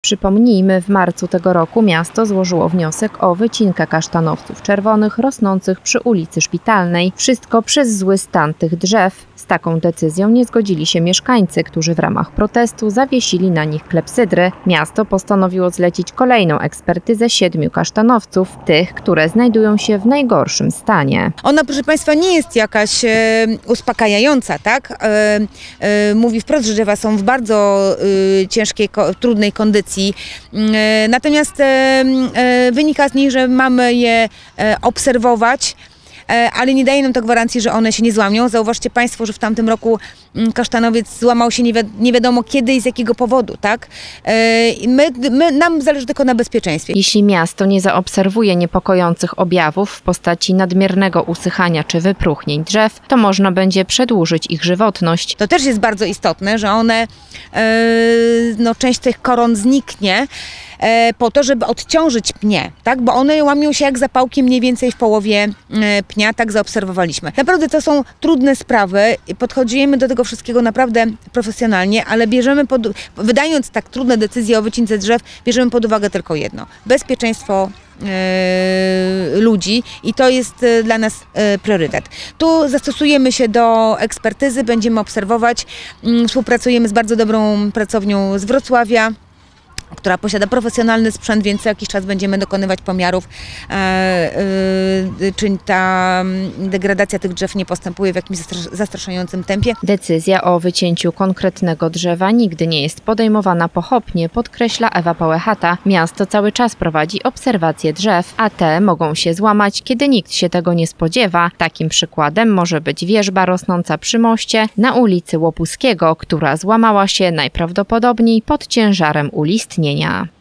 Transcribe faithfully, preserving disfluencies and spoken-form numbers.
Przypomnijmy, w marcu tego roku miasto złożyło wniosek o wycinkę kasztanowców czerwonych rosnących przy ulicy Szpitalnej. Wszystko przez zły stan tych drzew. Z taką decyzją nie zgodzili się mieszkańcy, którzy w ramach protestu zawiesili na nich klepsydry. Miasto postanowiło zlecić kolejną ekspertyzę siedmiu kasztanowców, tych, które znajdują się w najgorszym stanie. Ona, proszę Państwa, nie jest jakaś e, uspokajająca, tak? E, e, mówi wprost, że drzewa są w bardzo e, ciężkiej, ko, trudnej kondycji. E, natomiast e, e, wynika z niej, że mamy je e, obserwować, ale nie daje nam to gwarancji, że one się nie złamią. Zauważcie Państwo, że w tamtym roku kasztanowiec złamał się nie, wi nie wiadomo kiedy i z jakiego powodu, tak? My, my, nam zależy tylko na bezpieczeństwie. Jeśli miasto nie zaobserwuje niepokojących objawów w postaci nadmiernego usychania czy wypróchnień drzew, to można będzie przedłużyć ich żywotność. To też jest bardzo istotne, że one, no, część tych koron zniknie, po to, żeby odciążyć pnie, tak? Bo one łamią się jak zapałki mniej więcej w połowie pnia, tak zaobserwowaliśmy. Naprawdę to są trudne sprawy i podchodzimy do tego wszystkiego naprawdę profesjonalnie, ale bierzemy pod, wydając tak trudne decyzje o wycince drzew, bierzemy pod uwagę tylko jedno: bezpieczeństwo Yy, ludzi i to jest yy, dla nas yy, priorytet. Tu zastosujemy się do ekspertyzy, będziemy obserwować, yy, współpracujemy z bardzo dobrą pracownią z Wrocławia, która posiada profesjonalny sprzęt, więc co jakiś czas będziemy dokonywać pomiarów, e, e, czy ta degradacja tych drzew nie postępuje w jakimś zastraszającym tempie. Decyzja o wycięciu konkretnego drzewa nigdy nie jest podejmowana pochopnie, podkreśla Ewa Pałechata. Miasto cały czas prowadzi obserwację drzew, a te mogą się złamać, kiedy nikt się tego nie spodziewa. Takim przykładem może być wierzba rosnąca przy moście na ulicy Łopuskiego, która złamała się najprawdopodobniej pod ciężarem ulistnienia.